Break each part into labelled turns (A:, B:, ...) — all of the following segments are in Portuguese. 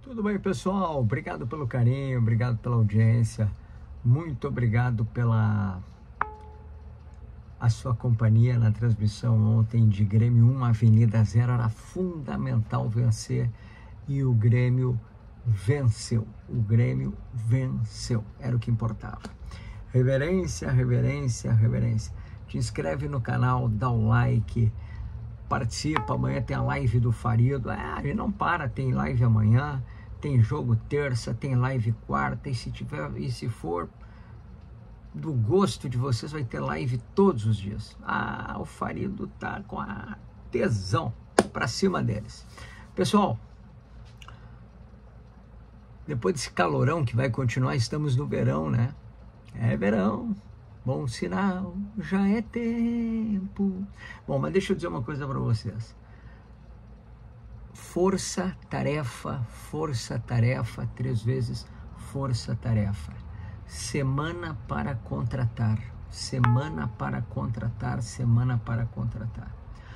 A: Tudo bem, pessoal? Obrigado pelo carinho, obrigado pela audiência, muito obrigado pela sua companhia na transmissão ontem de Grêmio 1, Avenida 0. Era fundamental vencer e o Grêmio venceu. O Grêmio venceu, era o que importava. Reverência, reverência, reverência. Te inscreve no canal, dá o like, participa. Amanhã tem a live do Farido. Ele não para, tem live amanhã. Tem jogo terça, tem live quarta, e se for do gosto de vocês, vai ter live todos os dias. O Farido tá com a tesão pra cima deles. Pessoal, depois desse calorão que vai continuar, estamos no verão, né? É verão, bom sinal, já é tempo. Bom, mas deixa eu dizer uma coisa para vocês. Força-tarefa, 3 vezes força-tarefa. Semana para contratar, semana para contratar, semana para contratar.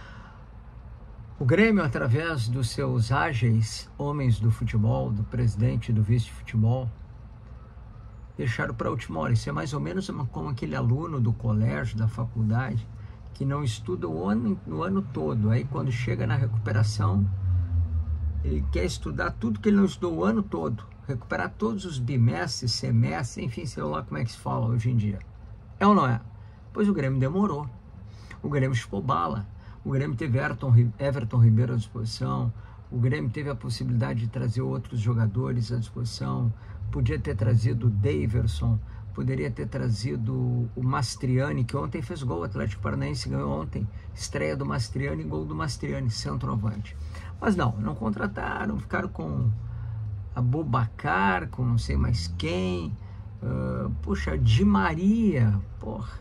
A: O Grêmio, através dos seus ágeis homens do futebol, do presidente e do vice de futebol, deixaram para a última hora. Isso é mais ou menos como aquele aluno do colégio, da faculdade, que não estuda o ano todo. Aí quando chega na recuperação, ele quer estudar tudo que ele não estudou o ano todo, recuperar todos os bimestres, semestres, enfim, sei lá como é que se fala hoje em dia. É ou não é? Pois o Grêmio demorou. O Grêmio chupou bala. O Grêmio teve Everton Ribeiro à disposição. O Grêmio teve a possibilidade de trazer outros jogadores à disposição. Podia ter trazido o Daverson, poderia ter trazido o Mastriani, que ontem fez gol. O Atlético Paranaense ganhou ontem. Estreia do Mastriani, gol do Mastriani, centroavante. Mas não contrataram, ficaram com a Bobacar, com não sei mais quem. Di Maria, porra.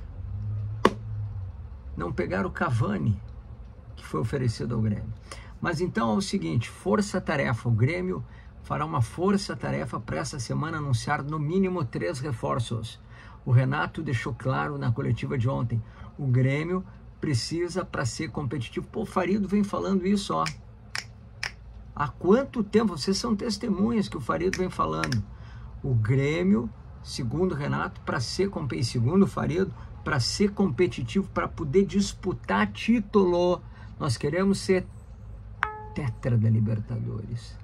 A: Não pegaram o Cavani, que foi oferecido ao Grêmio. Mas então é o seguinte, força-tarefa. O Grêmio fará uma força-tarefa para essa semana anunciar no mínimo 3 reforços. O Renato deixou claro na coletiva de ontem. O Grêmio precisa para ser competitivo. Pô, o Farido vem falando isso, ó. Há quanto tempo? Vocês são testemunhas que o Farido vem falando. O Grêmio, segundo o Renato, segundo o Farido, para ser competitivo, para poder disputar título. Nós queremos ser tetra da Libertadores.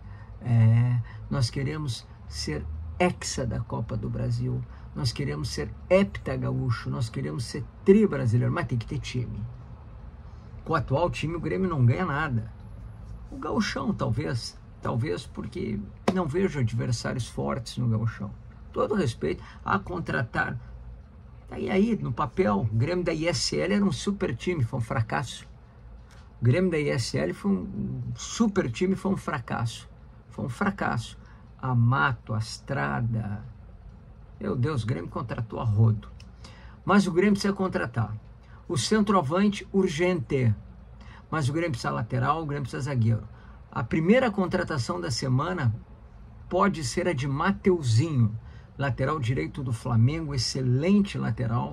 A: Nós queremos ser hexa da Copa do Brasil. Nós queremos ser hepta gaúcho. Nós queremos ser tri brasileiro. Mas tem que ter time. Com o atual time, o Grêmio não ganha nada. O gauchão, talvez porque não vejo adversários fortes no gauchão. Todo respeito a contratar. Aí, no papel, o Grêmio da ISL era um super time, foi um fracasso. O Grêmio da ISL foi um super time, foi um fracasso. Foi um fracasso. A Mato, a Estrada. Meu Deus, o Grêmio contratou a rodo. Mas o Grêmio precisa contratar. O centroavante, urgente. Mas o Grêmio precisa lateral, o Grêmio precisa zagueiro. A primeira contratação da semana pode ser a de Mateuzinho, lateral direito do Flamengo, excelente lateral.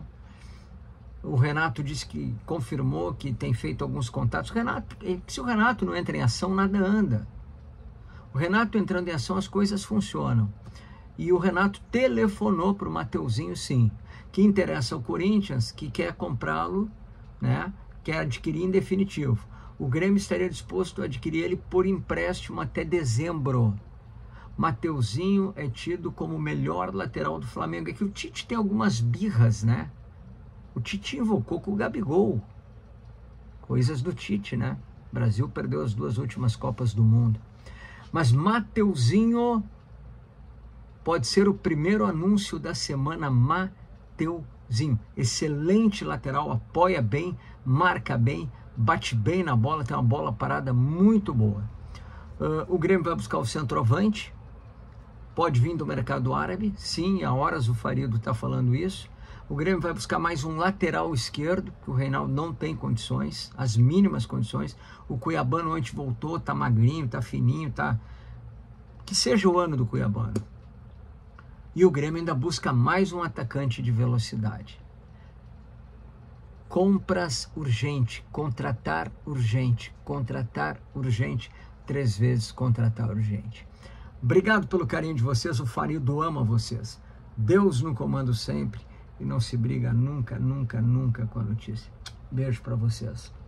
A: O Renato disse que confirmou que tem feito alguns contatos. Se o Renato não entra em ação, nada anda. O Renato entrando em ação, as coisas funcionam. E o Renato telefonou para o Mateuzinho, sim, que interessa ao Corinthians, que quer comprá-lo, né? Quer adquirir em definitivo. O Grêmio estaria disposto a adquirir ele por empréstimo até dezembro. Mateuzinho é tido como o melhor lateral do Flamengo. É que o Tite tem algumas birras, né? O Tite invocou com o Gabigol. Coisas do Tite, né? O Brasil perdeu as 2 últimas Copas do Mundo. Mas Mateuzinho pode ser o primeiro anúncio da semana. Mateuzinho, excelente lateral, apoia bem, marca bem, bate bem na bola, tem uma bola parada muito boa. O Grêmio vai buscar o centroavante, pode vir do mercado árabe, sim, há horas o Farido está falando isso. O Grêmio vai buscar mais um lateral esquerdo, que o Reinaldo não tem condições, as mínimas condições. O Cuiabano ontem voltou, tá magrinho, tá fininho, tá... Que seja o ano do Cuiabano. E o Grêmio ainda busca mais um atacante de velocidade. Compras urgente, contratar urgente, 3 vezes contratar urgente. Obrigado pelo carinho de vocês, o Farido ama vocês. Deus no comando sempre e não se briga nunca, nunca, nunca com a notícia. Beijo para vocês.